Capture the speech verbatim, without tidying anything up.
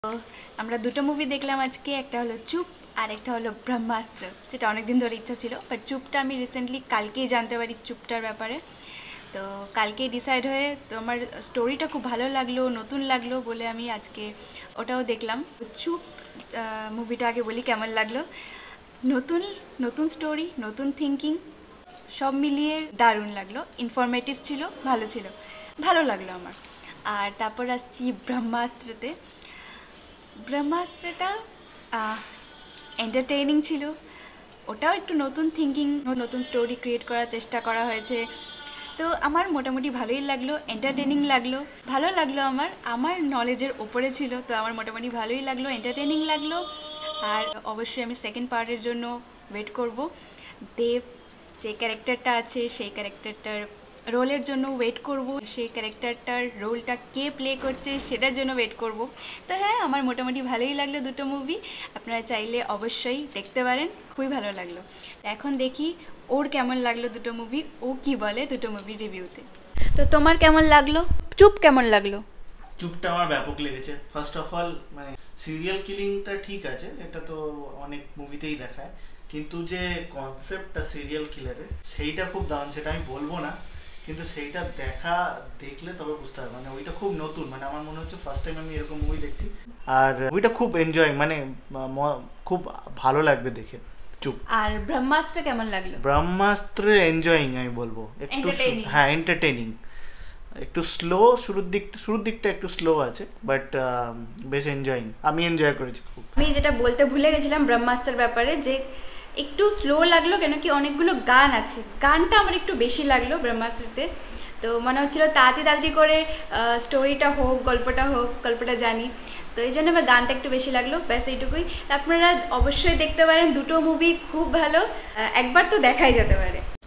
তো আমরা দুটো মুভি দেখলাম আজকে, একটা হলো চুপ আর একটা হলো ব্রহ্মাস্ত্র, যেটা অনেক দিন ধরে ইচ্ছা ছিল। বাট চুপটা আমি রিসেন্টলি কালকেই জানতে পারি চুপটার ব্যাপারে। তো কালকেই ডিসাইড হয়ে, তো আমার স্টোরিটা খুব ভালো লাগলো, নতুন লাগলো বলে আমি আজকে ওটাও দেখলাম। চুপ মুভিটা আগে বলি কেমন লাগলো। নতুন নতুন স্টোরি, নতুন থিঙ্কিং, সব মিলিয়ে দারুণ লাগলো। ইনফরমেটিভ ছিল, ভালো ছিল, ভালো লাগলো আমার। আর তারপর আসছি ব্রহ্মাস্ত্রতে। ব্রহ্মাস্ত্রটা এন্টারটেইনিং ছিল, ওটাও একটু নতুন থিঙ্কিং, নতুন স্টোরি ক্রিয়েট করার চেষ্টা করা হয়েছে। তো আমার মোটামুটি ভালোই লাগলো, এন্টারটেইনিং লাগলো, ভালো লাগলো। আমার আমার নলেজের ওপরে ছিল, তো আমার মোটামুটি ভালোই লাগলো, এন্টারটেইনিং লাগলো। আর অবশ্যই আমি সেকেন্ড পার্টের জন্য ওয়েট করব। দেব যে ক্যারেক্টারটা আছে সেই ক্যারেক্টারটার রোলের জন্য ওয়েট করব, সেই ক্যারেক্টারটার রোলটা কে প্লে করছে সেটার জন্য ওয়েট করব। তো হ্যাঁ, আমার মোটামুটি ভালোই লাগলো দুটো মুভি। আপনারা চাইলে অবশ্যই দেখতে পারেন, খুবই ভালো লাগলো। এখন দেখি ওর কেমন লাগলো দুটো মুভি, ও কি বলে দুটো মুভি রিভিউতে। তো তোমার কেমন লাগলো? চুপ কেমন লাগলো? চুপটা আমার ব্যাপক লেগেছে। ফার্স্ট অফ অল মানে সিরিয়াল কিলিংটা ঠিক আছে, এটা তো অনেক মুভিতেই দেখায়, কিন্তু যে কনসেপ্টটা সিরিয়াল কিলারের সেইটা খুব দারুণ। সেটা আমি বলবো না, কিন্তু সেইটা দেখা দেখলে তবে বুঝতে হবে। মানে ওইটা খুব নতুন, মানে আমার মনে হচ্ছে ফার্স্ট টাইম আমি এরকম মুভি দেখছি। আর ওইটা খুব এনজয়, মানে খুব ভালো লাগবে দেখে। চুপ। আর ব্রহ্মাস্ত্র কেমন লাগলো? ব্রহ্মাস্ত্র এনজয়িং আমি বলবো, একটু হ্যাঁ এন্টারটেইনিং, একটু স্লো শুরুর দিক শুরুর দিকটা একটু স্লো আছে, বাট বেশ এনজয়িং, আমি এনজয় করেছি খুব। আমি যেটা বলতে ভুলে গেছিলাম ব্রহ্মাস্ত্রের ব্যাপারে, যে একটু স্লো লাগলো কেন কি অনেকগুলো গান আছে, গানটা আমার একটু বেশি লাগলো ব্রহ্মাস্ত্রতে। তো মনে হচ্ছিলো তাড়াতাড়ি তাড়াতাড়ি করে স্টোরিটা হোক, গল্পটা হোক, গল্পটা জানি, তো এই জন্য আমার গানটা একটু বেশি লাগলো, ব্যাস এইটুকুই। আপনারা অবশ্যই দেখতে পারেন, দুটো মুভি খুব ভালো, একবার তো দেখাই যেতে পারে।